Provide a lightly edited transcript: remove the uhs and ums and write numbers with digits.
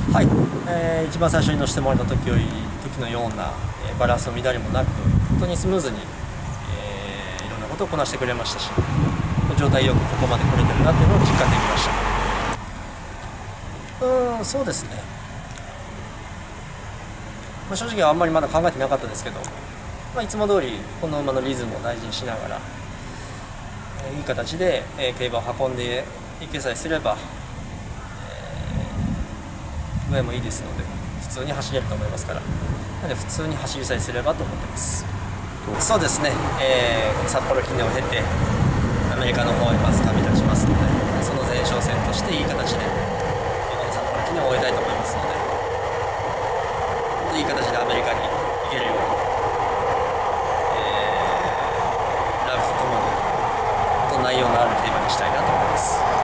はい、一番最初に乗せてもらった時のような、バランスの乱れもなく、本当にスムーズに、いろんなことをこなしてくれましたし、状態よくここまで来れてるなっていうのを実感できました。そうですね、正直はあんまりまだ考えてなかったですけど、いつも通りこの馬のリズムを大事にしながら、いい形で、競馬を運んでいけさえすれば、上もいいですので普通に走れると思いますから、なので普通に走りさえすればと思ってます。そうですね、この札幌記念を経てアメリカの方へまず旅立ちますので、その前哨戦として